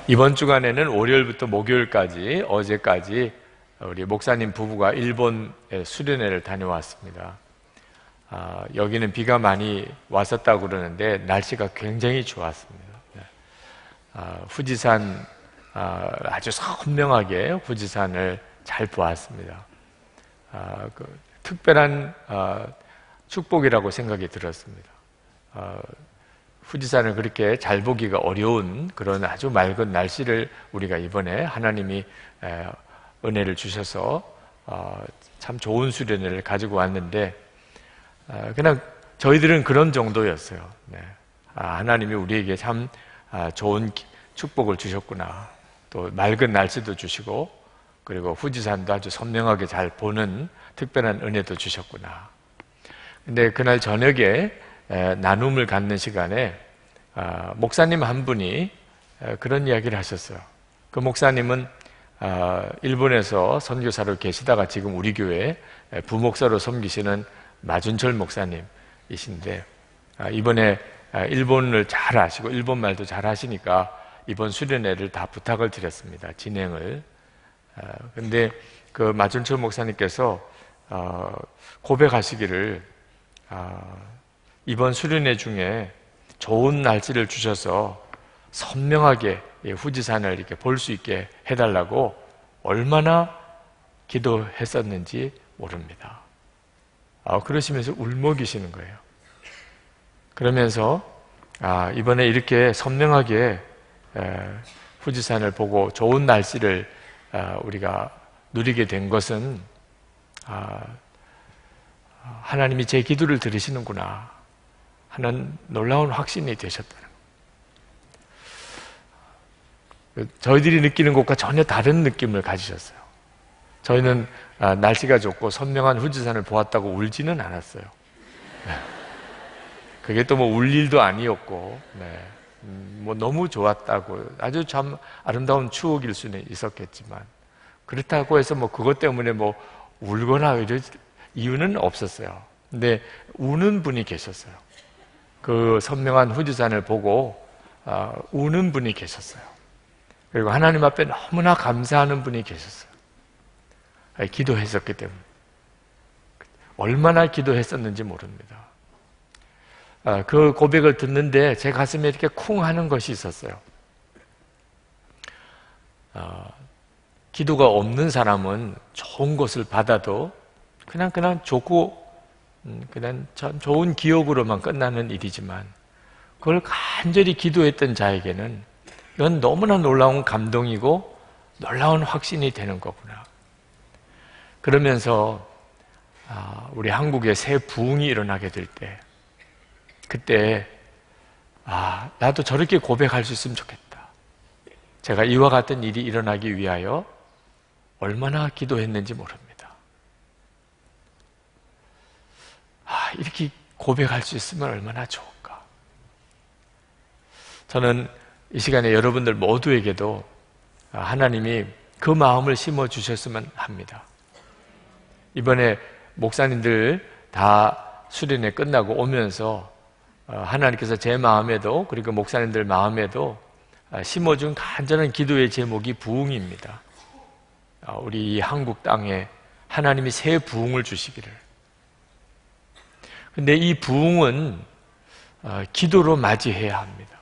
이번 주간에는 월요일부터 목요일까지 어제까지 우리 목사님 부부가 일본에 수련회를 다녀왔습니다. 여기는 비가 많이 왔었다고 그러는데 날씨가 굉장히 좋았습니다. 후지산 아주 선명하게 후지산을 잘 보았습니다. 특별한 축복이라고 생각이 들었습니다. 후지산을 그렇게 잘 보기가 어려운 그런 아주 맑은 날씨를 우리가 이번에 하나님이 은혜를 주셔서 참 좋은 수련회를 가지고 왔는데 그냥 저희들은 그런 정도였어요. 하나님이 우리에게 참 좋은 축복을 주셨구나. 또 맑은 날씨도 주시고 그리고 후지산도 아주 선명하게 잘 보는 특별한 은혜도 주셨구나. 근데 그날 저녁에 나눔을 갖는 시간에 목사님 한 분이 그런 이야기를 하셨어요. 그 목사님은 일본에서 선교사로 계시다가 지금 우리 교회 부목사로 섬기시는 마준철 목사님이신데 이번에 일본을 잘 아시고 일본말도 잘 하시니까 이번 수련회를 다 부탁을 드렸습니다. 진행을. 근데 그 마준철 목사님께서 고백하시기를 이번 수련회 중에 좋은 날씨를 주셔서 선명하게 후지산을 이렇게 볼 수 있게 해달라고 얼마나 기도했었는지 모릅니다. 그러시면서 울먹이시는 거예요. 그러면서 이번에 이렇게 선명하게 후지산을 보고 좋은 날씨를 우리가 누리게 된 것은 하나님이 제 기도를 들으시는구나 하는 놀라운 확신이 되셨다는 거예요. 저희들이 느끼는 것과 전혀 다른 느낌을 가지셨어요. 저희는 날씨가 좋고 선명한 후지산을 보았다고 울지는 않았어요. 그게 또 뭐 울 일도 아니었고 뭐 너무 좋았다고 아주 참 아름다운 추억일 수는 있었겠지만 그렇다고 해서 뭐 그것 때문에 뭐 울거나 이럴 이유는 없었어요. 근데 우는 분이 계셨어요. 그 선명한 후지산을 보고 우는 분이 계셨어요. 그리고 하나님 앞에 너무나 감사하는 분이 계셨어요. 기도했었기 때문에. 얼마나 기도했었는지 모릅니다. 그 고백을 듣는데 제 가슴에 이렇게 쿵 하는 것이 있었어요. 기도가 없는 사람은 좋은 것을 받아도 그냥 좋고 그냥 참 좋은 기억으로만 끝나는 일이지만 그걸 간절히 기도했던 자에게는 이건 너무나 놀라운 감동이고 놀라운 확신이 되는 거구나. 그러면서 우리 한국에 새 부흥이 일어나게 될 때 그때 나도 저렇게 고백할 수 있으면 좋겠다. 제가 이와 같은 일이 일어나기 위하여 얼마나 기도했는지 모릅니다. 이렇게 고백할 수 있으면 얼마나 좋을까. 저는 이 시간에 여러분들 모두에게도 하나님이 그 마음을 심어주셨으면 합니다. 이번에 목사님들 다 수련회 끝나고 오면서 하나님께서 제 마음에도 그리고 목사님들 마음에도 심어준 간절한 기도의 제목이 부흥입니다. 우리 이 한국 땅에 하나님이 새 부흥을 주시기를. 근데 이 부흥은 기도로 맞이해야 합니다.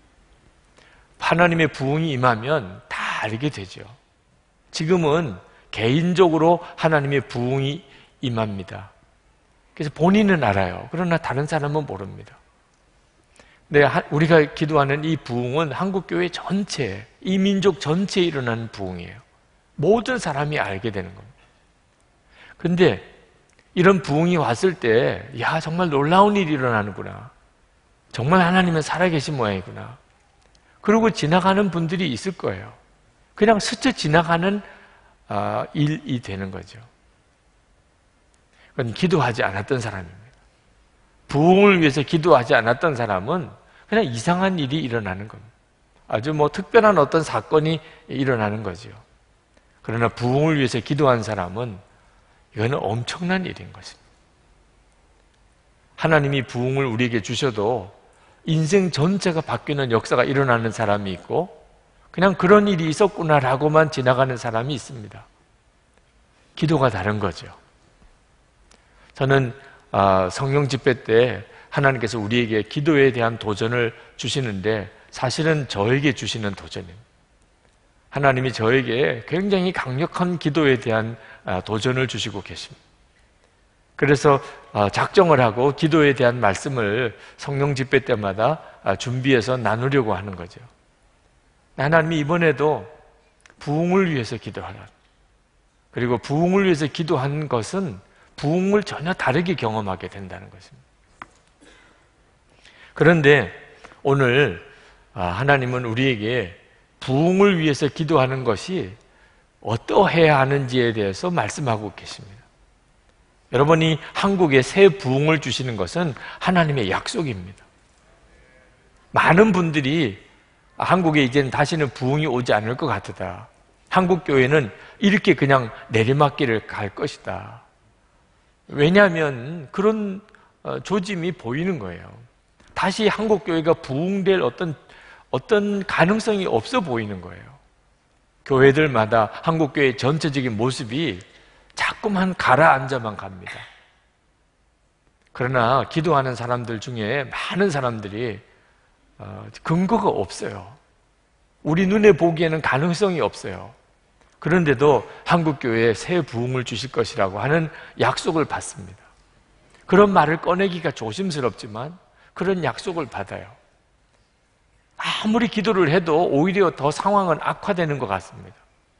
하나님의 부흥이 임하면 다 알게 되죠. 지금은 개인적으로 하나님의 부흥이 임합니다. 그래서 본인은 알아요. 그러나 다른 사람은 모릅니다. 근데 우리가 기도하는 이 부흥은 한국교회 전체, 이 민족 전체에 일어나는 부흥이에요. 모든 사람이 알게 되는 겁니다. 근데 이런 부흥이 왔을 때 정말 놀라운 일이 일어나는구나. 정말 하나님은 살아계신 모양이구나. 그러고 지나가는 분들이 있을 거예요. 그냥 스쳐 지나가는 일이 되는 거죠. 그건 기도하지 않았던 사람입니다. 부흥을 위해서 기도하지 않았던 사람은 그냥 이상한 일이 일어나는 겁니다. 아주 특별한 어떤 사건이 일어나는 거죠. 그러나 부흥을 위해서 기도한 사람은 이거는 엄청난 일인 것입니다. 하나님이 부흥을 우리에게 주셔도 인생 전체가 바뀌는 역사가 일어나는 사람이 있고 그냥 그런 일이 있었구나라고만 지나가는 사람이 있습니다. 기도가 다른 거죠. 저는 성령 집회 때 하나님께서 우리에게 기도에 대한 도전을 주시는데 사실은 저에게 주시는 도전입니다. 하나님이 저에게 굉장히 강력한 기도에 대한 도전을 주시고 계십니다. 그래서 작정을 하고 기도에 대한 말씀을 성령 집회 때마다 준비해서 나누려고 하는 거죠. 하나님이 이번에도 부흥을 위해서 기도하라. 그리고 부흥을 위해서 기도한 것은 부흥을 전혀 다르게 경험하게 된다는 것입니다. 그런데 오늘 하나님은 우리에게 부흥을 위해서 기도하는 것이 어떠해야 하는지에 대해서 말씀하고 계십니다. 여러분이 한국에 새 부흥을 주시는 것은 하나님의 약속입니다. 많은 분들이 한국에 이제는 다시는 부흥이 오지 않을 것 같다. 한국 교회는 이렇게 그냥 내리막길을 갈 것이다. 왜냐하면 그런 조짐이 보이는 거예요. 다시 한국 교회가 부흥될 어떤 가능성이 없어 보이는 거예요. 교회들마다 한국 교회의 전체적인 모습이 자꾸만 가라앉아만 갑니다. 그러나 기도하는 사람들 중에 많은 사람들이 근거가 없어요. 우리 눈에 보기에는 가능성이 없어요. 그런데도 한국교회에 새 부흥을 주실 것이라고 하는 약속을 받습니다. 그런 말을 꺼내기가 조심스럽지만 그런 약속을 받아요. 아무리 기도를 해도 오히려 더 상황은 악화되는 것 같습니다.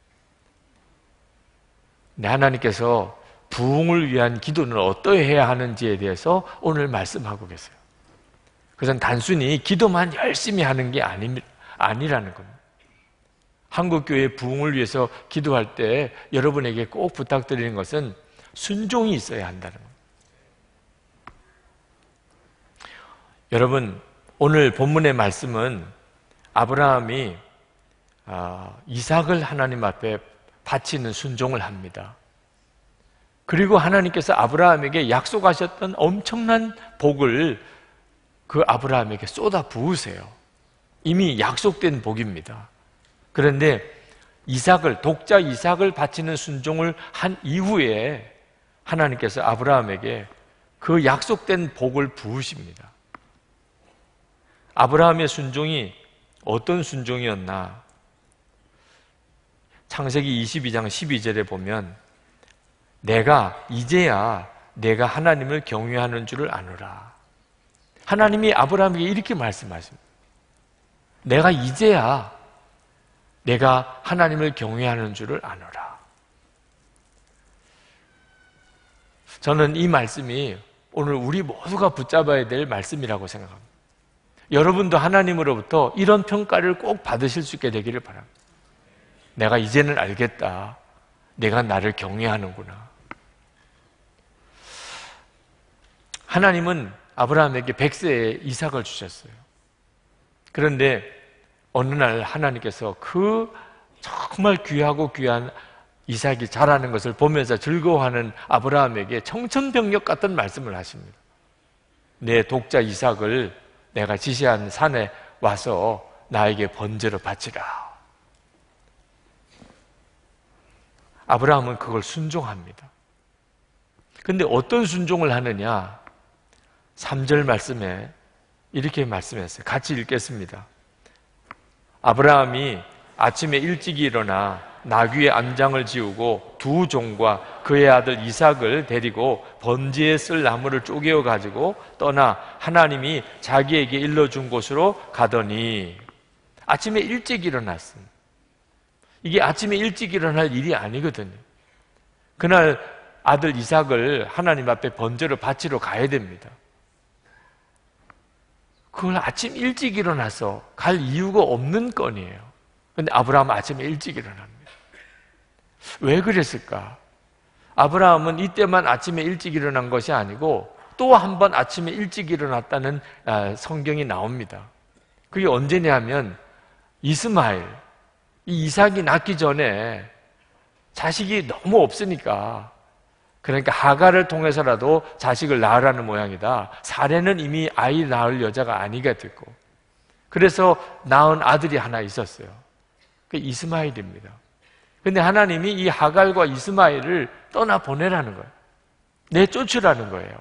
하나님께서 부흥을 위한 기도는 어떠해야 하는지에 대해서 오늘 말씀하고 계세요. 그것은 단순히 기도만 열심히 하는 게 아니라는 겁니다. 한국교회 부흥을 위해서 기도할 때 여러분에게 꼭 부탁드리는 것은 순종이 있어야 한다는 겁니다. 여러분, 오늘 본문의 말씀은 아브라함이 이삭을 하나님 앞에 바치는 순종을 합니다. 그리고 하나님께서 아브라함에게 약속하셨던 엄청난 복을 그 아브라함에게 쏟아 부으세요. 이미 약속된 복입니다. 그런데 독자 이삭을 바치는 순종을 한 이후에 하나님께서 아브라함에게 그 약속된 복을 부으십니다. 아브라함의 순종이 어떤 순종이었나? 창세기 22장 12절에 보면 이제야 내가 하나님을 경외하는 줄을 아노라. 하나님이 아브라함에게 이렇게 말씀하십니다. 이제야 내가 하나님을 경외하는 줄을 아노라. 저는 이 말씀이 오늘 우리 모두가 붙잡아야 될 말씀이라고 생각합니다. 여러분도 하나님으로부터 이런 평가를 꼭 받으실 수 있게 되기를 바랍니다. 내가 이제는 알겠다. 내가 나를 경외하는구나. 하나님은 아브라함에게 100세에 이삭을 주셨어요. 그런데 어느 날 하나님께서 그 정말 귀하고 귀한 이삭이 자라는 것을 보면서 즐거워하는 아브라함에게 청천벽력 같은 말씀을 하십니다. 내 독자 이삭을 내가 지시한 산에 와서 나에게 번제로 바치라. 아브라함은 그걸 순종합니다. 근데 어떤 순종을 하느냐? 3절 말씀에 이렇게 말씀했어요. 같이 읽겠습니다. 아브라함이 아침에 일찍 일어나 나귀의 안장을 지우고 두 종과 그의 아들 이삭을 데리고 번제에 쓸 나무를 쪼개어 가지고 떠나 하나님이 자기에게 일러준 곳으로 가더니 아침에 일찍 일어났습니다. 이게 아침에 일찍 일어날 일이 아니거든요. 그날 아들 이삭을 하나님 앞에 번제로 바치러 가야 됩니다. 그걸 아침 일찍 일어나서 갈 이유가 없는 건이에요. 그런데 아브라함은 아침에 일찍 일어납니다. 왜 그랬을까? 아브라함은 이때만 아침에 일찍 일어난 것이 아니고 또 한 번 아침에 일찍 일어났다는 성경이 나옵니다. 그게 언제냐면 이스마엘, 이 이삭이 낳기 전에 자식이 너무 없으니까, 그러니까 하갈을 통해서라도 자식을 낳으라는 모양이다. 사례는 이미 아이 낳을 여자가 아니가 됐고, 그래서 낳은 아들이 하나 있었어요. 그 이스마엘입니다. 근데 하나님이 이 하갈과 이스마엘을 떠나보내라는 거예요. 내쫓으라는 거예요.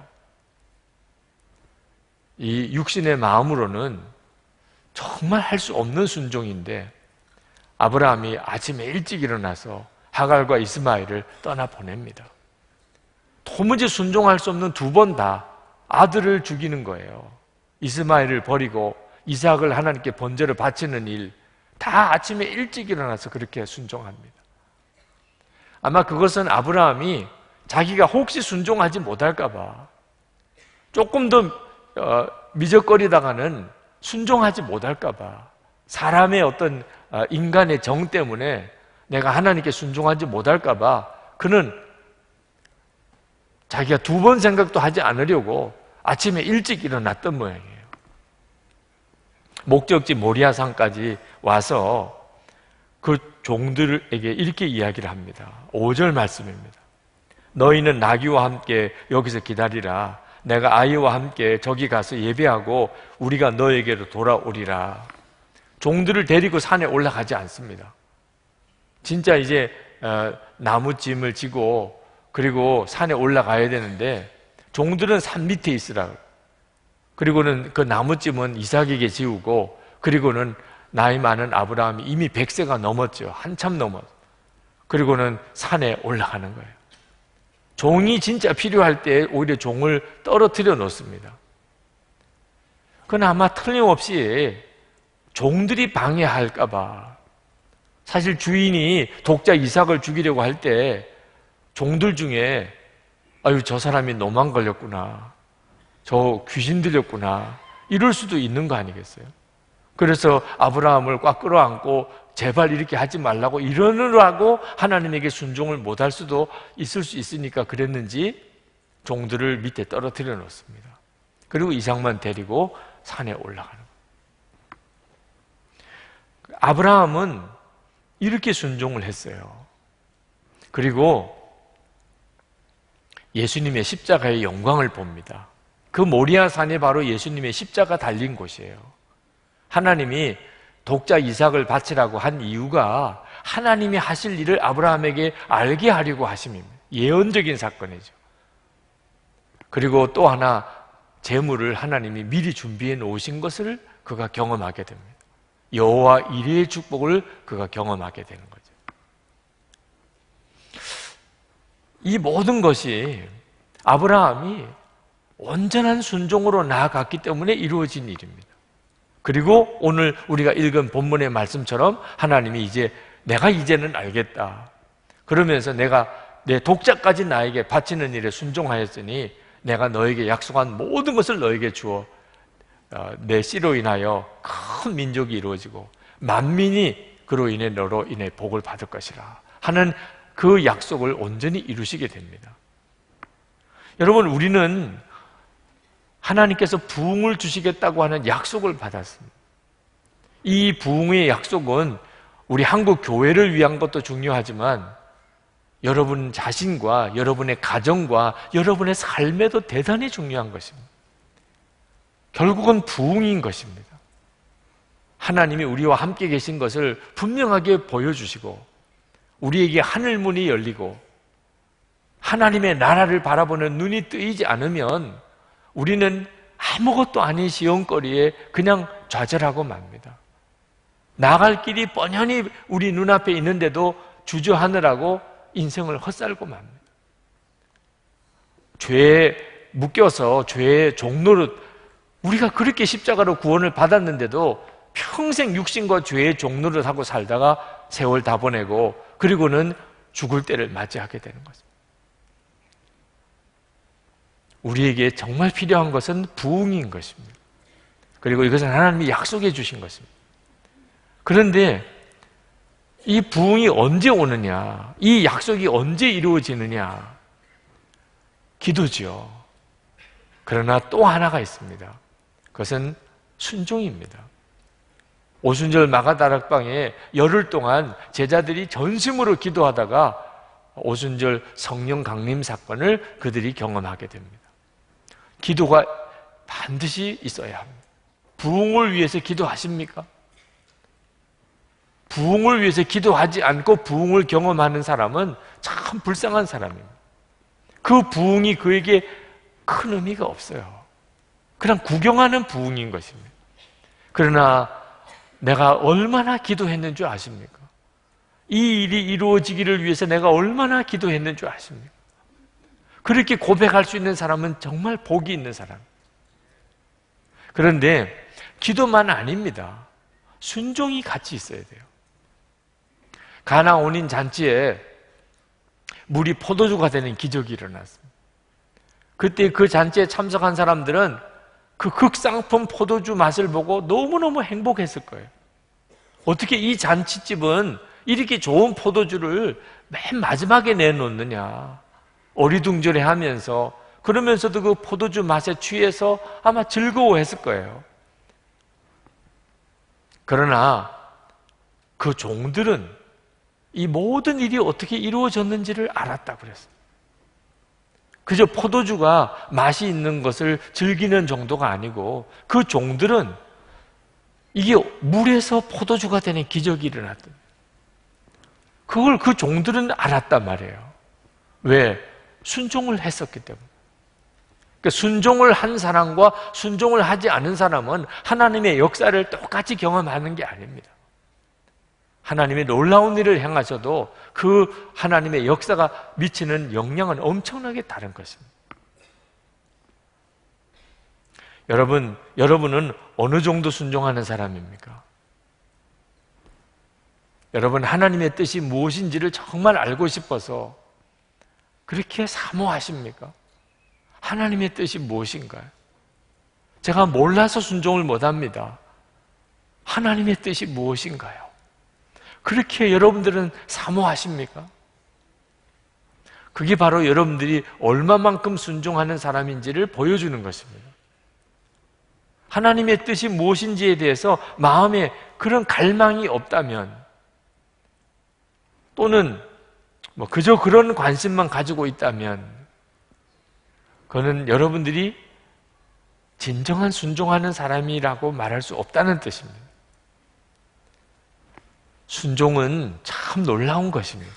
이 육신의 마음으로는 정말 할 수 없는 순종인데 아브라함이 아침에 일찍 일어나서 하갈과 이스마엘을 떠나보냅니다. 도무지 순종할 수 없는 두 번 다 아들을 죽이는 거예요. 이스마엘을 버리고 이삭을 하나님께 번제를 바치는 일, 다 아침에 일찍 일어나서 그렇게 순종합니다. 아마 그것은 아브라함이 자기가 혹시 순종하지 못할까 봐 조금 더 미적거리다가는 순종하지 못할까 봐 사람의 어떤 인간의 정 때문에 내가 하나님께 순종하지 못할까 봐 그는 자기가 두 번 생각도 하지 않으려고 아침에 일찍 일어났던 모양이에요. 목적지 모리아산까지 와서 그 종들에게 이렇게 이야기를 합니다. 5절 말씀입니다. 너희는 나귀와 함께 여기서 기다리라. 내가 아이와 함께 저기 가서 예배하고 우리가 너에게로 돌아오리라. 종들을 데리고 산에 올라가지 않습니다. 진짜 이제 나무짐을 지고 그리고 산에 올라가야 되는데 종들은 산 밑에 있으라. 그리고는 그 나무짐은 이삭에게 지우고 그리고는 나이 많은 아브라함이 이미 100세가 넘었죠. 한참 넘었어. 그리고는 산에 올라가는 거예요. 종이 진짜 필요할 때 오히려 종을 떨어뜨려 놓습니다. 그건 아마 틀림없이 종들이 방해할까 봐. 사실 주인이 독자 이삭을 죽이려고 할 때 종들 중에 아유 저 사람이 노만 걸렸구나. 저 귀신 들렸구나. 이럴 수도 있는 거 아니겠어요? 그래서 아브라함을 꽉 끌어안고 제발 이렇게 하지 말라고 이러느라고 하나님에게 순종을 못할 수도 있을 수 있으니까 그랬는지 종들을 밑에 떨어뜨려 놓습니다. 그리고 이삭만 데리고 산에 올라가는 거예요. 아브라함은 이렇게 순종을 했어요. 그리고 예수님의 십자가의 영광을 봅니다. 그 모리아산이 바로 예수님의 십자가 달린 곳이에요. 하나님이 독자 이삭을 바치라고 한 이유가 하나님이 하실 일을 아브라함에게 알게 하려고 하심입니다. 예언적인 사건이죠. 그리고 또 하나 재물을 하나님이 미리 준비해 놓으신 것을 그가 경험하게 됩니다. 여호와 이레의 축복을 그가 경험하게 되는 거죠. 이 모든 것이 아브라함이 온전한 순종으로 나아갔기 때문에 이루어진 일입니다. 그리고 오늘 우리가 읽은 본문의 말씀처럼 하나님이 내가 이제는 알겠다. 그러면서 내가 내 독자까지 나에게 바치는 일에 순종하였으니 내가 너에게 약속한 모든 것을 너에게 주어 내 씨로 인하여 큰 민족이 이루어지고 만민이 그로 인해 너로 인해 복을 받을 것이라 하는 그 약속을 온전히 이루시게 됩니다. 여러분, 우리는 하나님께서 부흥을 주시겠다고 하는 약속을 받았습니다. 이 부흥의 약속은 우리 한국 교회를 위한 것도 중요하지만 여러분 자신과 여러분의 가정과 여러분의 삶에도 대단히 중요한 것입니다. 결국은 부흥인 것입니다. 하나님이 우리와 함께 계신 것을 분명하게 보여주시고 우리에게 하늘문이 열리고 하나님의 나라를 바라보는 눈이 뜨이지 않으면 우리는 아무것도 아닌 시험거리에 그냥 좌절하고 맙니다. 나갈 길이 뻔연히 우리 눈앞에 있는데도 주저하느라고 인생을 헛살고 맙니다. 죄에 묶여서 죄의 종노릇, 우리가 그렇게 십자가로 구원을 받았는데도 평생 육신과 죄의 종노릇하고 살다가 세월 다 보내고 그리고는 죽을 때를 맞이하게 되는 거죠. 우리에게 정말 필요한 것은 부흥인 것입니다. 그리고 이것은 하나님이 약속해 주신 것입니다. 그런데 이 부흥이 언제 오느냐, 이 약속이 언제 이루어지느냐? 기도죠. 그러나 또 하나가 있습니다. 그것은 순종입니다. 오순절 마가다락방에 열흘 동안 제자들이 전심으로 기도하다가 오순절 성령 강림 사건을 그들이 경험하게 됩니다. 기도가 반드시 있어야 합니다. 부흥을 위해서 기도하십니까? 부흥을 위해서 기도하지 않고 부흥을 경험하는 사람은 참 불쌍한 사람입니다. 그 부흥이 그에게 큰 의미가 없어요. 그냥 구경하는 부흥인 것입니다. 그러나 내가 얼마나 기도했는 줄 아십니까? 이 일이 이루어지기를 위해서 내가 얼마나 기도했는 줄 아십니까? 그렇게 고백할 수 있는 사람은 정말 복이 있는 사람. 그런데 기도만 아닙니다. 순종이 같이 있어야 돼요. 가나 온인 잔치에 물이 포도주가 되는 기적이 일어났습니다. 그때 그 잔치에 참석한 사람들은 그 극상품 포도주 맛을 보고 너무너무 행복했을 거예요. 어떻게 이 잔치집은 이렇게 좋은 포도주를 맨 마지막에 내놓느냐. 어리둥절해 하면서, 그러면서도 그 포도주 맛에 취해서 아마 즐거워했을 거예요. 그러나 그 종들은 이 모든 일이 어떻게 이루어졌는지를 알았다고 그랬어요. 그저 포도주가 맛이 있는 것을 즐기는 정도가 아니고 그 종들은 이게 물에서 포도주가 되는 기적이 일어났던, 그걸 그 종들은 알았단 말이에요. 왜? 순종을 했었기 때문에. 그러니까 순종을 한 사람과 순종을 하지 않은 사람은 하나님의 역사를 똑같이 경험하는 게 아닙니다. 하나님의 놀라운 일을 행하셔도 그 하나님의 역사가 미치는 영향은 엄청나게 다른 것입니다. 여러분은 어느 정도 순종하는 사람입니까? 여러분, 하나님의 뜻이 무엇인지를 정말 알고 싶어서 그렇게 사모하십니까? 하나님의 뜻이 무엇인가요? 제가 몰라서 순종을 못합니다. 하나님의 뜻이 무엇인가요? 그렇게 여러분들은 사모하십니까? 그게 바로 여러분들이 얼마만큼 순종하는 사람인지를 보여주는 것입니다. 하나님의 뜻이 무엇인지에 대해서 마음에 그런 갈망이 없다면, 또는 그저 그런 관심만 가지고 있다면, 그거는 여러분들이 진정한 순종하는 사람이라고 말할 수 없다는 뜻입니다. 순종은 참 놀라운 것입니다.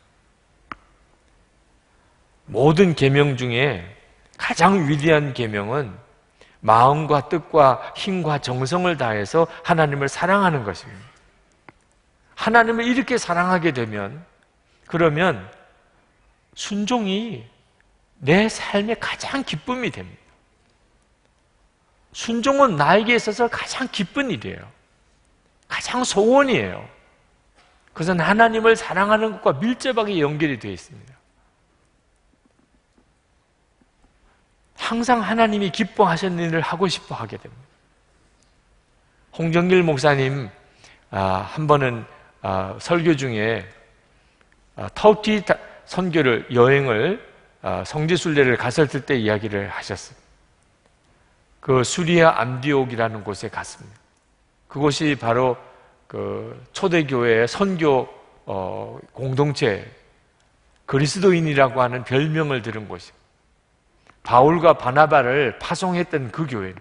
모든 계명 중에 가장 위대한 계명은 마음과 뜻과 힘과 정성을 다해서 하나님을 사랑하는 것입니다. 하나님을 이렇게 사랑하게 되면, 그러면 순종이 내 삶의 가장 기쁨이 됩니다. 순종은 나에게 있어서 가장 기쁜 일이에요. 가장 소원이에요. 그것은 하나님을 사랑하는 것과 밀접하게 연결이 되어 있습니다. 항상 하나님이 기뻐하시는 일을 하고 싶어 하게 됩니다. 홍정길 목사님 한 번은 설교 중에 터키 선교를, 여행을, 성지순례를 갔을 때 이야기를 하셨어요. 그 수리아 안디옥이라는 곳에 갔습니다. 그곳이 바로 그 초대교회의 선교 공동체, 그리스도인이라고 하는 별명을 들은 곳이에요. 바울과 바나바를 파송했던 그 교회입니다.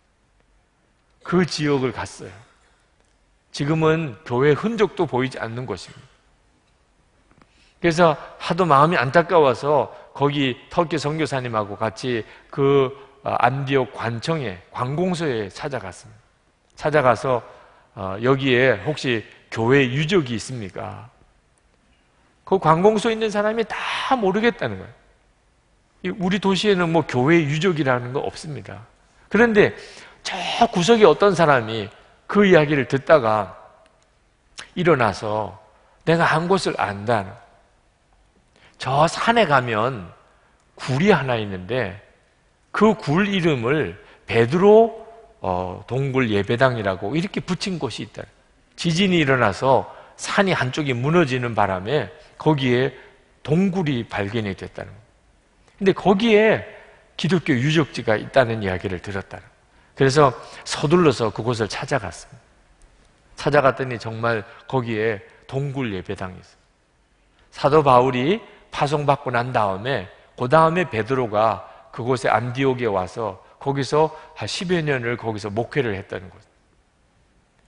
그 지역을 갔어요. 지금은 교회 흔적도 보이지 않는 곳입니다. 그래서 하도 마음이 안타까워서 거기 터키 선교사님하고 같이 그 안디옥 관청에, 관공서에 찾아갔습니다. 찾아가서 여기에 혹시 교회 유적이 있습니까? 그 관공서에 있는 사람이 다 모르겠다는 거예요. 우리 도시에는 교회 유적이라는 거 없습니다. 그런데 저 구석에 어떤 사람이 그 이야기를 듣다가 일어나서 내가 한 곳을 안다는, 저 산에 가면 굴이 하나 있는데 그 굴 이름을 베드로 동굴 예배당이라고 이렇게 붙인 곳이 있다. 지진이 일어나서 산이 한쪽이 무너지는 바람에 거기에 동굴이 발견이 됐다는 거예요. 근데 거기에 기독교 유적지가 있다는 이야기를 들었다는 거예요. 그래서 서둘러서 그곳을 찾아갔습니다. 찾아갔더니 정말 거기에 동굴 예배당이 있어요. 사도 바울이 파송받고 난 다음에, 그 다음에 베드로가 그곳에 안디옥에 와서 거기서 한 10여 년을 거기서 목회를 했다는 거죠.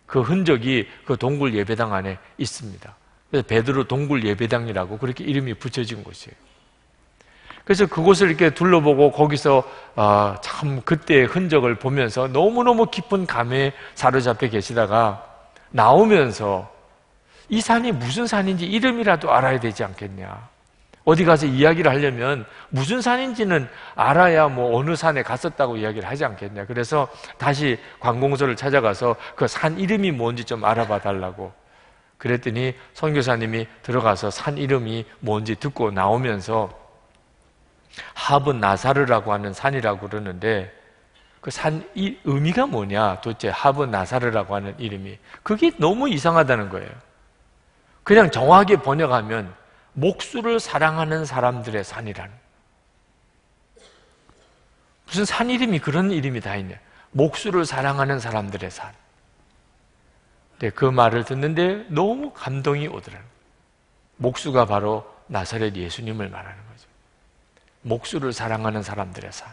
그 흔적이 그 동굴 예배당 안에 있습니다. 그래서 베드로 동굴 예배당이라고 그렇게 이름이 붙여진 곳이에요. 그래서 그곳을 이렇게 둘러보고 거기서 참 그때의 흔적을 보면서 너무너무 깊은 감회에 사로잡혀 계시다가 나오면서 이 산이 무슨 산인지 이름이라도 알아야 되지 않겠냐. 어디 가서 이야기를 하려면 무슨 산인지는 알아야 뭐 어느 산에 갔었다고 이야기를 하지 않겠냐. 그래서 다시 관공서를 찾아가서 그 산 이름이 뭔지 좀 알아봐 달라고 그랬더니 선교사님이 들어가서 산 이름이 뭔지 듣고 나오면서 하브 나사르라고 하는 산이라고 그러는데 그 산 이 의미가 뭐냐? 도대체 하브 나사르라고 하는 이름이 그게 너무 이상하다는 거예요. 그냥 정확하게 번역하면 목수를 사랑하는 사람들의 산이라는, 무슨 산 이름이 그런 이름이 다 있냐? 목수를 사랑하는 사람들의 산. 네, 그 말을 듣는데 너무 감동이 오더라고요. 목수가 바로 나사렛 예수님을 말하는 거죠. 목수를 사랑하는 사람들의 산.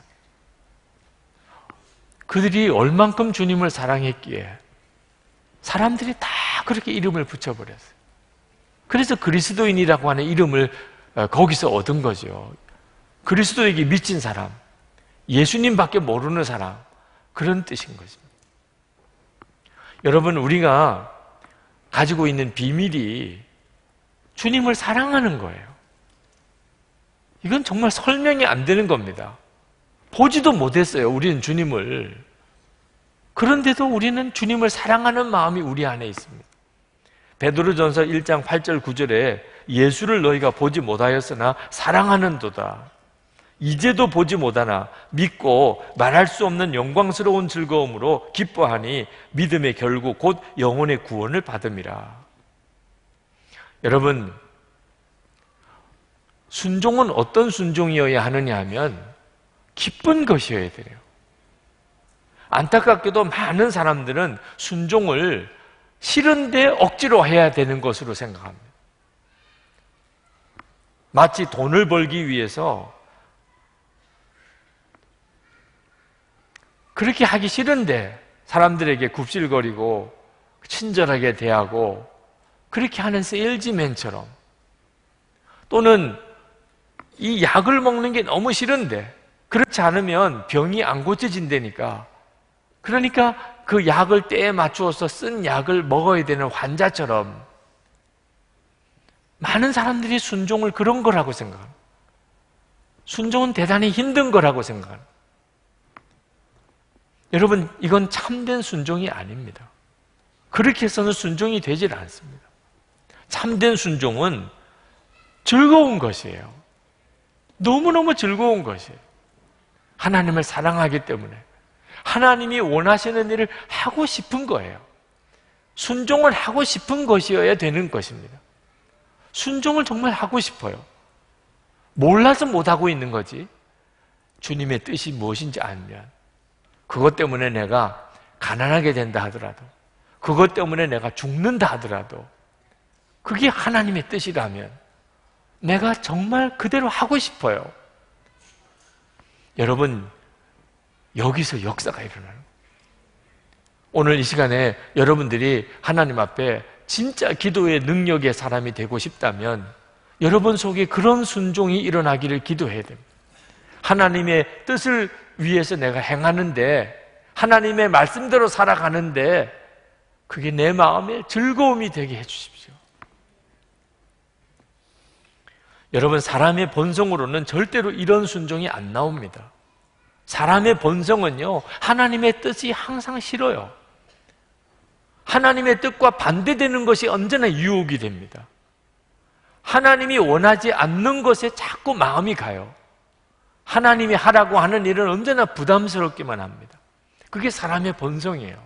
그들이 얼만큼 주님을 사랑했기에 사람들이 다 그렇게 이름을 붙여버렸어요. 그래서 그리스도인이라고 하는 이름을 거기서 얻은 거죠. 그리스도에게 미친 사람, 예수님밖에 모르는 사람, 그런 뜻인 것입니다. 여러분, 우리가 가지고 있는 비밀이 주님을 사랑하는 거예요. 이건 정말 설명이 안 되는 겁니다. 보지도 못했어요, 우리는 주님을. 그런데도 우리는 주님을 사랑하는 마음이 우리 안에 있습니다. 베드로전서 1장 8절 9절에 예수를 너희가 보지 못하였으나 사랑하는도다. 이제도 보지 못하나 믿고 말할 수 없는 영광스러운 즐거움으로 기뻐하니 믿음의 결국 곧 영혼의 구원을 받음이라. 여러분, 순종은 어떤 순종이어야 하느냐 하면 기쁜 것이어야 돼요. 안타깝게도 많은 사람들은 순종을 싫은데 억지로 해야 되는 것으로 생각합니다. 마치 돈을 벌기 위해서 그렇게 하기 싫은데 사람들에게 굽실거리고 친절하게 대하고 그렇게 하는 세일즈맨처럼, 또는 이 약을 먹는 게 너무 싫은데 그렇지 않으면 병이 안 고쳐진다니까, 그러니까 그 약을 때에 맞추어서 쓴 약을 먹어야 되는 환자처럼 많은 사람들이 순종을 그런 거라고 생각합니다. 순종은 대단히 힘든 거라고 생각합니다. 여러분, 이건 참된 순종이 아닙니다. 그렇게 해서는 순종이 되질 않습니다. 참된 순종은 즐거운 것이에요. 너무너무 즐거운 것이에요. 하나님을 사랑하기 때문에 하나님이 원하시는 일을 하고 싶은 거예요. 순종을 하고 싶은 것이어야 되는 것입니다. 순종을 정말 하고 싶어요. 몰라서 못하고 있는 거지, 주님의 뜻이 무엇인지 알면, 그것 때문에 내가 가난하게 된다 하더라도, 그것 때문에 내가 죽는다 하더라도 그게 하나님의 뜻이라면 내가 정말 그대로 하고 싶어요. 여러분, 여기서 역사가 일어나는 거예요. 오늘 이 시간에 여러분들이 하나님 앞에 진짜 기도의 능력의 사람이 되고 싶다면 여러분 속에 그런 순종이 일어나기를 기도해야 됩니다. 하나님의 뜻을 위해서 내가 행하는데, 하나님의 말씀대로 살아가는데 그게 내 마음에 즐거움이 되게 해주십시오. 여러분, 사람의 본성으로는 절대로 이런 순종이 안 나옵니다. 사람의 본성은요, 하나님의 뜻이 항상 싫어요. 하나님의 뜻과 반대되는 것이 언제나 유혹이 됩니다. 하나님이 원하지 않는 것에 자꾸 마음이 가요. 하나님이 하라고 하는 일은 언제나 부담스럽기만 합니다. 그게 사람의 본성이에요.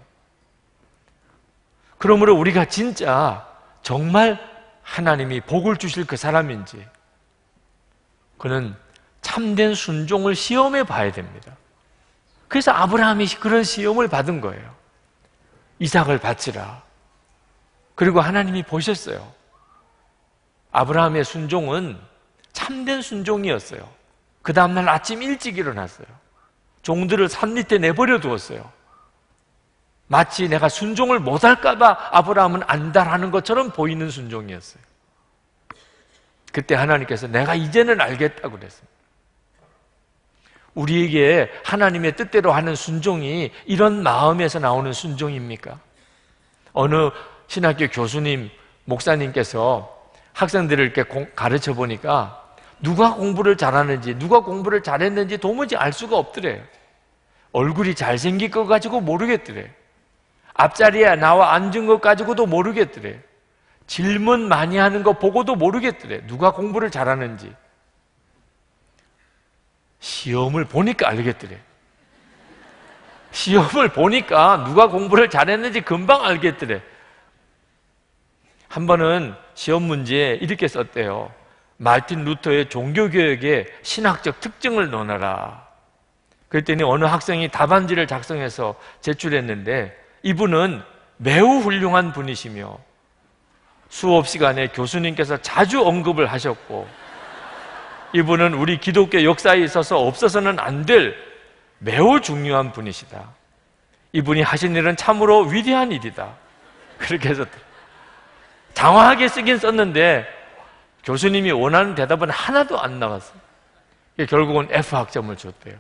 그러므로 우리가 진짜 정말 하나님이 복을 주실 그 사람인지, 그는 참된 순종을 시험해 봐야 됩니다. 그래서 아브라함이 그런 시험을 받은 거예요. 이삭을 바치라. 그리고 하나님이 보셨어요. 아브라함의 순종은 참된 순종이었어요. 그 다음날 아침 일찍 일어났어요. 종들을 산 밑에 내버려 두었어요. 마치 내가 순종을 못할까봐 아브라함은 안달하는 것처럼 보이는 순종이었어요. 그때 하나님께서 내가 이제는 알겠다고 그랬습니다. 우리에게 하나님의 뜻대로 하는 순종이 이런 마음에서 나오는 순종입니까? 어느 신학교 교수님, 목사님께서 학생들을 이렇게 가르쳐 보니까 누가 공부를 잘하는지, 누가 공부를 잘했는지 도무지 알 수가 없더래요. 얼굴이 잘생긴 것 가지고 모르겠더래요. 앞자리에 나와 앉은 것 가지고도 모르겠더래요. 질문 많이 하는 거 보고도 모르겠더래요. 누가 공부를 잘하는지. 시험을 보니까 알겠더래요. 시험을 보니까 누가 공부를 잘했는지 금방 알겠더래. 한 번은 시험 문제에 이렇게 썼대요. 마틴 루터의 종교개혁의 신학적 특징을 논하라. 그랬더니 어느 학생이 답안지를 작성해서 제출했는데 이분은 매우 훌륭한 분이시며 수업 시간에 교수님께서 자주 언급을 하셨고 이분은 우리 기독교 역사에 있어서 없어서는 안 될 매우 중요한 분이시다. 이분이 하신 일은 참으로 위대한 일이다. 그렇게 해서 장황하게 쓰긴 썼는데 교수님이 원하는 대답은 하나도 안 나왔어요. 결국은 F 학점을 줬대요.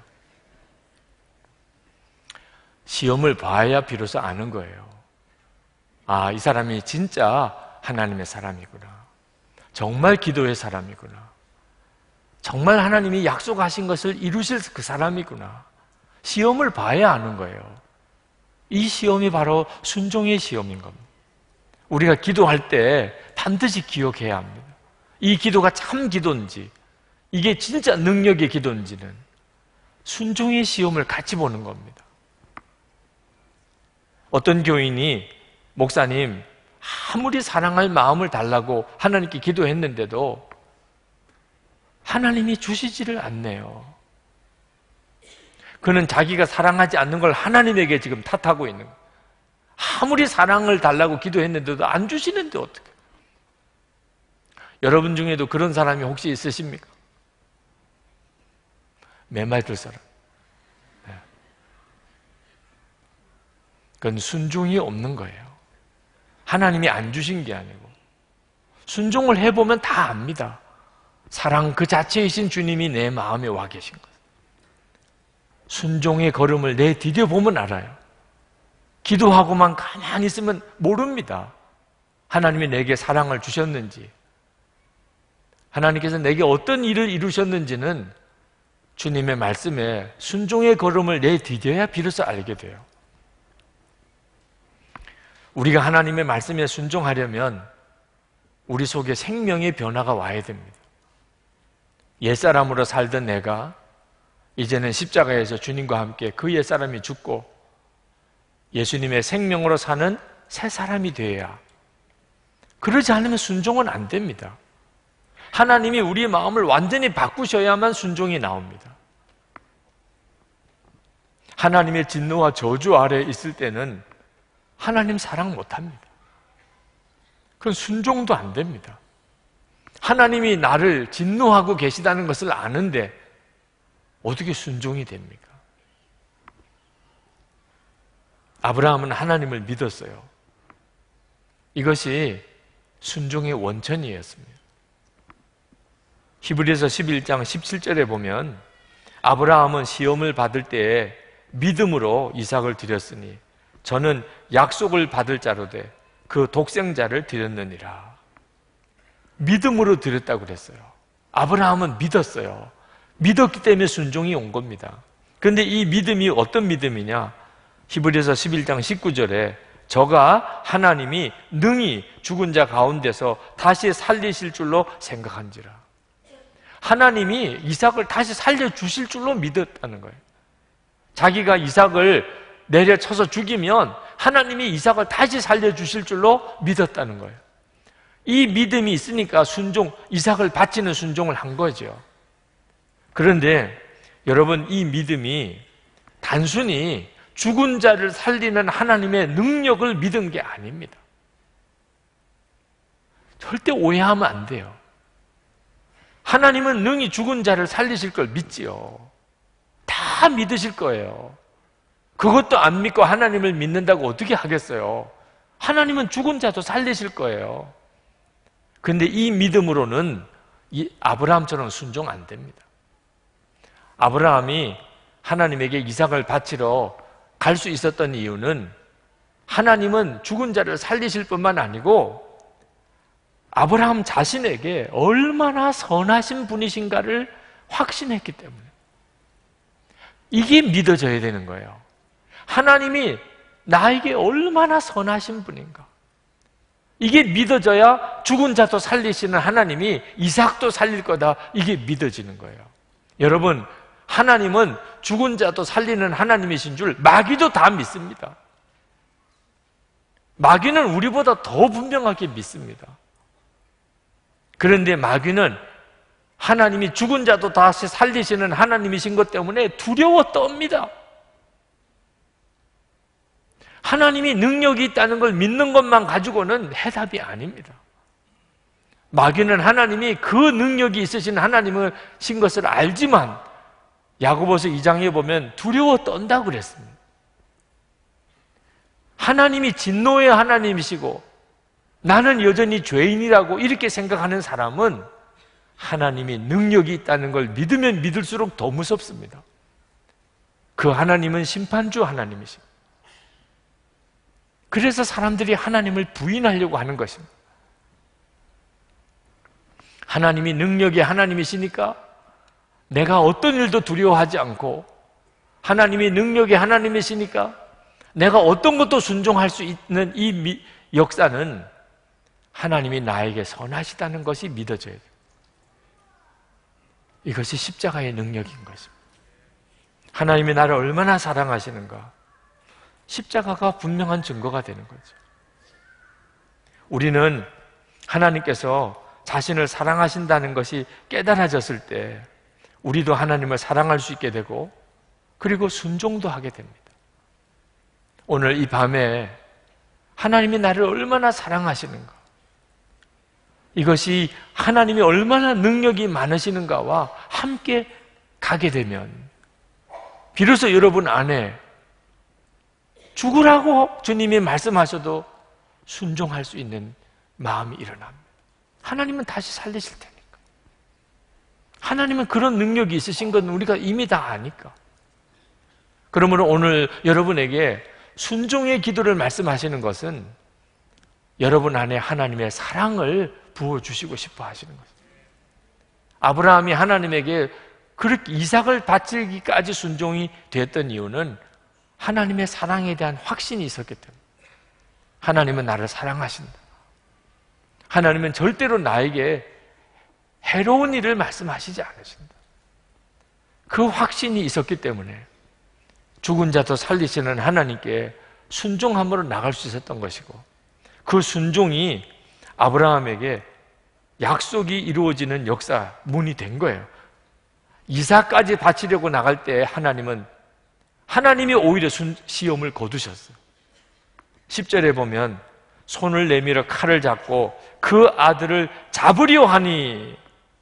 시험을 봐야 비로소 아는 거예요. 아, 이 사람이 진짜 하나님의 사람이구나. 정말 기도의 사람이구나. 정말 하나님이 약속하신 것을 이루실 그 사람이구나. 시험을 봐야 아는 거예요. 이 시험이 바로 순종의 시험인 겁니다. 우리가 기도할 때 반드시 기억해야 합니다. 이 기도가 참 기도인지, 이게 진짜 능력의 기도인지는 순종의 시험을 같이 보는 겁니다. 어떤 교인이 목사님, 아무리 사랑할 마음을 달라고 하나님께 기도했는데도 하나님이 주시지를 않네요. 그는 자기가 사랑하지 않는 걸 하나님에게 지금 탓하고 있는 거예요. 아무리 사랑을 달라고 기도했는데도 안 주시는데 어떡해. 여러분 중에도 그런 사람이 혹시 있으십니까? 맨말 들 사람. 네. 그건 순종이 없는 거예요. 하나님이 안 주신 게 아니고 순종을 해보면 다 압니다. 사랑 그 자체이신 주님이 내 마음에 와 계신 것. 순종의 걸음을 내디뎌 보면 알아요. 기도하고만 가만히 있으면 모릅니다. 하나님이 내게 사랑을 주셨는지, 하나님께서 내게 어떤 일을 이루셨는지는 주님의 말씀에 순종의 걸음을 내디뎌야 비로소 알게 돼요. 우리가 하나님의 말씀에 순종하려면 우리 속에 생명의 변화가 와야 됩니다. 옛사람으로 살던 내가 이제는 십자가에서 주님과 함께 그 옛사람이 죽고 예수님의 생명으로 사는 새 사람이 되어야, 그러지 않으면 순종은 안 됩니다. 하나님이 우리의 마음을 완전히 바꾸셔야만 순종이 나옵니다. 하나님의 진노와 저주 아래에 있을 때는 하나님 사랑 못합니다. 그건 순종도 안 됩니다. 하나님이 나를 진노하고 계시다는 것을 아는데 어떻게 순종이 됩니까? 아브라함은 하나님을 믿었어요. 이것이 순종의 원천이었습니다. 히브리서 11장 17절에 보면 아브라함은 시험을 받을 때에 믿음으로 이삭을 드렸으니 저는 약속을 받을 자로 돼 그 독생자를 드렸느니라. 믿음으로 드렸다고 그랬어요. 아브라함은 믿었어요. 믿었기 때문에 순종이 온 겁니다. 그런데 이 믿음이 어떤 믿음이냐? 히브리서 11장 19절에 저가 하나님이 능히 죽은 자 가운데서 다시 살리실 줄로 생각한지라. 하나님이 이삭을 다시 살려주실 줄로 믿었다는 거예요. 자기가 이삭을 내려쳐서 죽이면 하나님이 이삭을 다시 살려주실 줄로 믿었다는 거예요. 이 믿음이 있으니까 이삭을 바치는 순종을 한 거죠. 그런데 여러분, 이 믿음이 단순히 죽은 자를 살리는 하나님의 능력을 믿은 게 아닙니다. 절대 오해하면 안 돼요. 하나님은 능히 죽은 자를 살리실 걸 믿지요. 다 믿으실 거예요. 그것도 안 믿고 하나님을 믿는다고 어떻게 하겠어요? 하나님은 죽은 자도 살리실 거예요. 그런데 이 믿음으로는 이 아브라함처럼 순종 안 됩니다. 아브라함이 하나님에게 이삭을 바치러 갈 수 있었던 이유는 하나님은 죽은 자를 살리실 뿐만 아니고 아브라함 자신에게 얼마나 선하신 분이신가를 확신했기 때문에 이게 믿어져야 되는 거예요. 하나님이 나에게 얼마나 선하신 분인가, 이게 믿어져야 죽은 자도 살리시는 하나님이 이삭도 살릴 거다, 이게 믿어지는 거예요. 여러분, 하나님은 죽은 자도 살리는 하나님이신 줄 마귀도 다 믿습니다. 마귀는 우리보다 더 분명하게 믿습니다. 그런데 마귀는 하나님이 죽은 자도 다시 살리시는 하나님이신 것 때문에 두려워 떱니다. 하나님이 능력이 있다는 걸 믿는 것만 가지고는 해답이 아닙니다. 마귀는 하나님이 그 능력이 있으신 하나님이신 것을 알지만 야고보서 2장에 보면 두려워 떤다고 그랬습니다. 하나님이 진노의 하나님이시고 나는 여전히 죄인이라고 이렇게 생각하는 사람은 하나님이 능력이 있다는 걸 믿으면 믿을수록 더 무섭습니다. 그 하나님은 심판주 하나님이십니다. 그래서 사람들이 하나님을 부인하려고 하는 것입니다. 하나님이 능력의 하나님이시니까 내가 어떤 일도 두려워하지 않고, 하나님이 능력의 하나님이시니까 내가 어떤 것도 순종할 수 있는 이 역사는 하나님이 나에게 선하시다는 것이 믿어져야 돼요. 이것이 십자가의 능력인 것입니다. 하나님이 나를 얼마나 사랑하시는가, 십자가가 분명한 증거가 되는 거죠. 우리는 하나님께서 자신을 사랑하신다는 것이 깨달아졌을 때 우리도 하나님을 사랑할 수 있게 되고, 그리고 순종도 하게 됩니다. 오늘 이 밤에 하나님이 나를 얼마나 사랑하시는가, 이것이 하나님이 얼마나 능력이 많으시는가와 함께 가게 되면 비로소 여러분 안에 죽으라고 주님이 말씀하셔도 순종할 수 있는 마음이 일어납니다. 하나님은 다시 살리실 테니까. 하나님은 그런 능력이 있으신 건 우리가 이미 다 아니까. 그러므로 오늘 여러분에게 순종의 기도를 말씀하시는 것은 여러분 안에 하나님의 사랑을 부어주시고 싶어 하시는 것입니다. 아브라함이 하나님에게 그렇게 이삭을 바치기까지 순종이 됐던 이유는 하나님의 사랑에 대한 확신이 있었기 때문에, 하나님은 나를 사랑하신다, 하나님은 절대로 나에게 해로운 일을 말씀하시지 않으신다, 그 확신이 있었기 때문에 죽은 자도 살리시는 하나님께 순종함으로 나갈 수 있었던 것이고, 그 순종이 아브라함에게 약속이 이루어지는 역사 문이 된 거예요. 이삭까지 바치려고 나갈 때 하나님이 오히려 시험을 거두셨어요. 10절에 보면 손을 내밀어 칼을 잡고 그 아들을 잡으려 하니,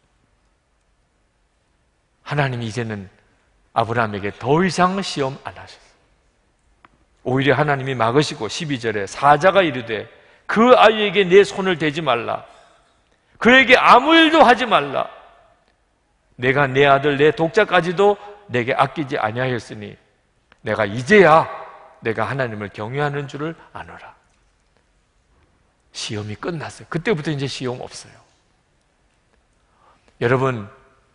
하나님이 이제는 아브라함에게 더 이상 시험 안 하셨어요. 오히려 하나님이 막으시고 12절에 사자가 이르되 그 아이에게 내 손을 대지 말라, 그에게 아무 일도 하지 말라, 내가 내 아들 내 독자까지도 내게 아끼지 아니하였으니 내가 이제야 내가 하나님을 경외하는 줄을 아노라. 시험이 끝났어요. 그때부터 이제 시험 없어요. 여러분,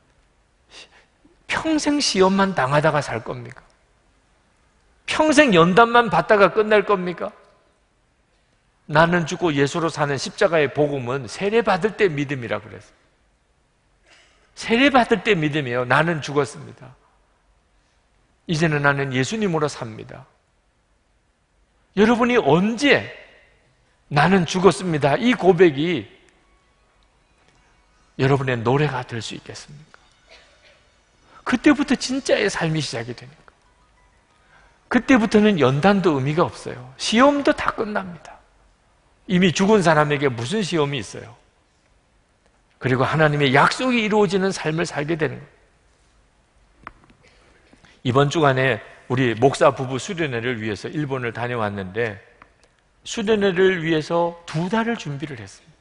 평생 시험만 당하다가 살 겁니까? 평생 연단만 받다가 끝날 겁니까? 나는 죽고 예수로 사는 십자가의 복음은 세례받을 때 믿음이라 그랬어요. 세례받을 때 믿음이에요. 나는 죽었습니다, 이제는 나는 예수님으로 삽니다. 여러분이 언제 나는 죽었습니다, 이 고백이 여러분의 노래가 될 수 있겠습니까? 그때부터 진짜의 삶이 시작이 되니까. 그때부터는 연단도 의미가 없어요. 시험도 다 끝납니다. 이미 죽은 사람에게 무슨 시험이 있어요? 그리고 하나님의 약속이 이루어지는 삶을 살게 되는 거예요. 이번 주간에 우리 목사 부부 수련회를 위해서 일본을 다녀왔는데 수련회를 위해서 2달을 준비를 했습니다.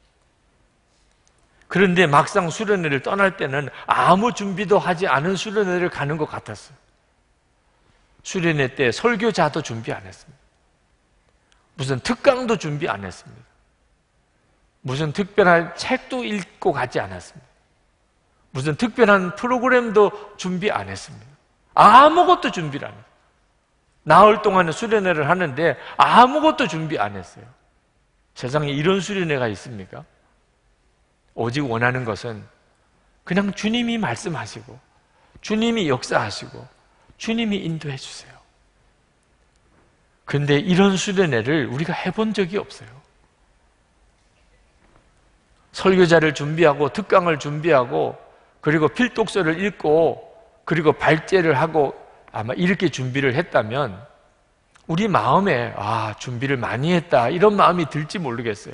그런데 막상 수련회를 떠날 때는 아무 준비도 하지 않은 수련회를 가는 것 같았어요. 수련회 때 설교자도 준비 안 했습니다. 무슨 특강도 준비 안 했습니다. 무슨 특별한 책도 읽고 가지 않았습니다. 무슨 특별한 프로그램도 준비 안 했습니다. 아무것도 준비를 안 했어요. 나흘 동안의 수련회를 하는데 아무것도 준비 안 했어요. 세상에 이런 수련회가 있습니까? 오직 원하는 것은 그냥 주님이 말씀하시고 주님이 역사하시고 주님이 인도해 주세요. 그런데 이런 수련회를 우리가 해본 적이 없어요. 설교자를 준비하고 특강을 준비하고 그리고 필독서를 읽고 그리고 발제를 하고 아마 이렇게 준비를 했다면 우리 마음에 준비를 많이 했다 이런 마음이 들지 모르겠어요.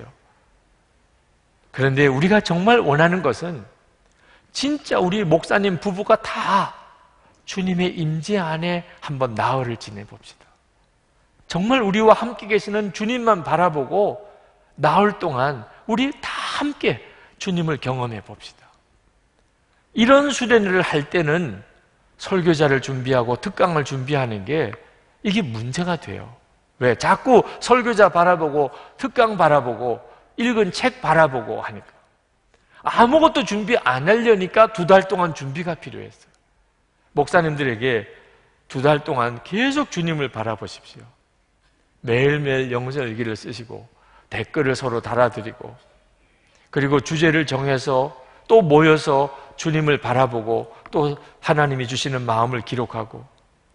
그런데 우리가 정말 원하는 것은 진짜 우리 목사님 부부가 다 주님의 임재 안에 한번 나흘을 지내봅시다. 정말 우리와 함께 계시는 주님만 바라보고 나흘 동안 우리 다 함께 주님을 경험해 봅시다. 이런 수련회를 할 때는 설교자를 준비하고 특강을 준비하는 게 이게 문제가 돼요. 왜? 자꾸 설교자 바라보고 특강 바라보고 읽은 책 바라보고 하니까 아무것도 준비 안 하려니까 2달 동안 준비가 필요했어요. 목사님들에게 2달 동안 계속 주님을 바라보십시오. 매일매일 영성일기를 쓰시고 댓글을 서로 달아드리고 그리고 주제를 정해서 또 모여서 주님을 바라보고 또 하나님이 주시는 마음을 기록하고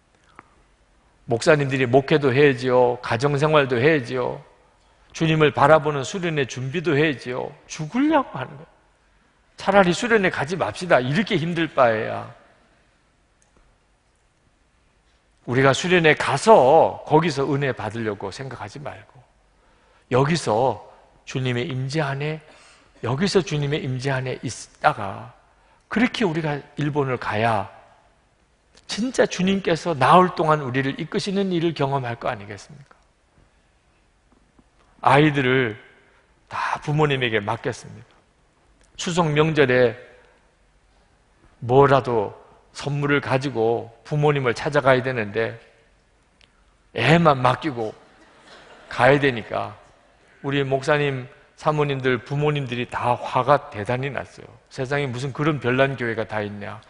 목사님들이 목회도 해야지요. 가정생활도 해야지요. 주님을 바라보는 수련회 준비도 해야지요. 죽으려고 하는 거예요. 차라리 수련회 가지 맙시다. 이렇게 힘들 바에야. 우리가 수련회 가서 거기서 은혜 받으려고 생각하지 말고 여기서 주님의 임재 안에 여기서 주님의 임재 안에 있다가 그렇게 우리가 일본을 가야 진짜 주님께서 나흘 동안 우리를 이끄시는 일을 경험할 거 아니겠습니까? 아이들을 다 부모님에게 맡겼습니다. 추석 명절에 뭐라도 선물을 가지고 부모님을 찾아가야 되는데 애만 맡기고 가야 되니까 우리 목사님, 사모님들, 부모님들이 다 화가 대단히 났어요. 세상에 무슨 그런 별난 교회가 다 있냐.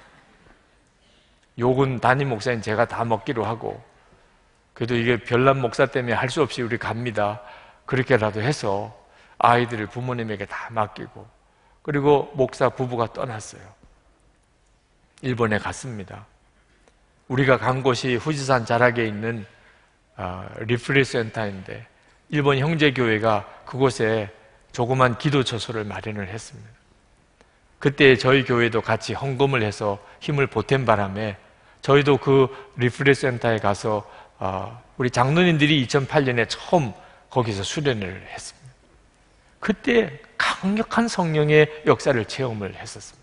욕은 담임 목사님 제가 다 먹기로 하고 그래도 이게 별난 목사 때문에 할 수 없이 우리 갑니다. 그렇게라도 해서 아이들을 부모님에게 다 맡기고 그리고 목사 부부가 떠났어요. 일본에 갔습니다. 우리가 간 곳이 후지산 자락에 있는 리프레 센터인데 일본 형제교회가 그곳에 조그만 기도처소를 마련을 했습니다. 그때 저희 교회도 같이 헌금을 해서 힘을 보탠 바람에 저희도 그 리프레 센터에 가서 우리 장로님들이 2008년에 처음 거기서 수련을 했습니다. 그때 강력한 성령의 역사를 체험을 했었습니다.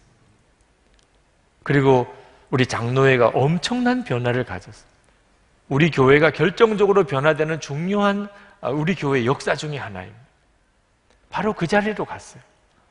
그리고 우리 장로회가 엄청난 변화를 가졌습니다. 우리 교회가 결정적으로 변화되는 중요한 우리 교회 역사 중에 하나입니다. 바로 그 자리로 갔어요.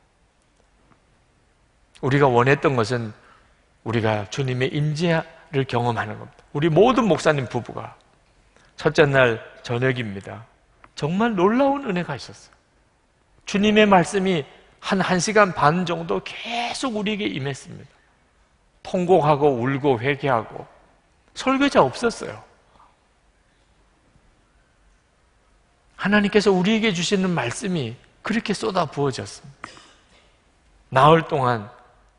우리가 원했던 것은 우리가 주님의 임재를 경험하는 겁니다. 우리 모든 목사님 부부가 첫째 날 저녁입니다. 정말 놀라운 은혜가 있었어요. 주님의 말씀이 한 1시간 반 정도 계속 우리에게 임했습니다. 통곡하고 울고 회개하고 설교자 없었어요. 하나님께서 우리에게 주시는 말씀이 그렇게 쏟아 부어졌습니다. 나흘 동안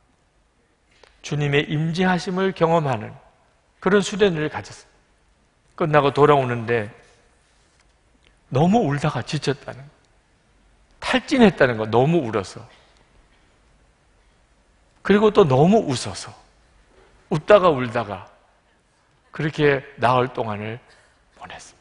주님의 임재하심을 경험하는 그런 수련회를 가졌습니다. 끝나고 돌아오는데 너무 울다가 지쳤다는 거, 탈진했다는 거, 너무 울어서. 그리고 또 너무 웃어서 웃다가 울다가 그렇게 나흘 동안을 보냈습니다.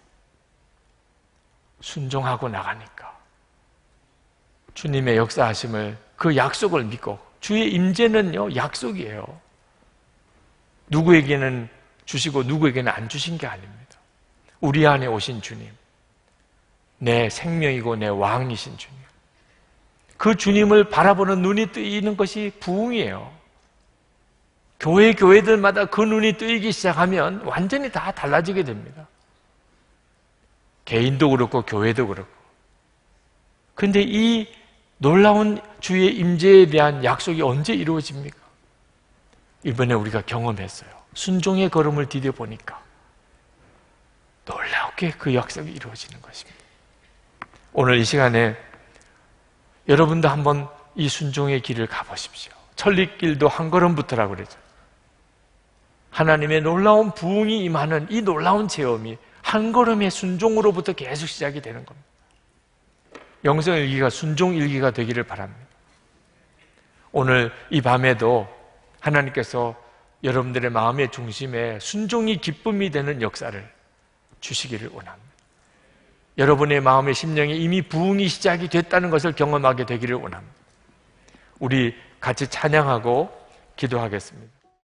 순종하고 나가니까 주님의 역사하심을 그 약속을 믿고 주의 임재는요 약속이에요. 누구에게는 주시고 누구에게는 안 주신 게 아닙니다. 우리 안에 오신 주님, 내 생명이고 내 왕이신 주님, 그 주님을 바라보는 눈이 뜨이는 것이 부흥이에요. 교회들마다 그 눈이 뜨이기 시작하면 완전히 다 달라지게 됩니다. 개인도 그렇고 교회도 그렇고. 그런데 이 놀라운 주의 임재에 대한 약속이 언제 이루어집니까? 이번에 우리가 경험했어요. 순종의 걸음을 디뎌보니까 놀랍게 그 약속이 이루어지는 것입니다. 오늘 이 시간에 여러분도 한번 이 순종의 길을 가보십시오. 천리길도 한 걸음부터라고 그러죠. 하나님의 놀라운 부흥이 임하는 이 놀라운 체험이 한 걸음의 순종으로부터 계속 시작이 되는 겁니다. 영성일기가 순종일기가 되기를 바랍니다. 오늘 이 밤에도 하나님께서 여러분들의 마음의 중심에 순종이 기쁨이 되는 역사를 주시기를 원합니다. 여러분의 마음의 심령에 이미 부흥이 시작이 됐다는 것을 경험하게 되기를 원합니다. 우리 같이 찬양하고 기도하겠습니다.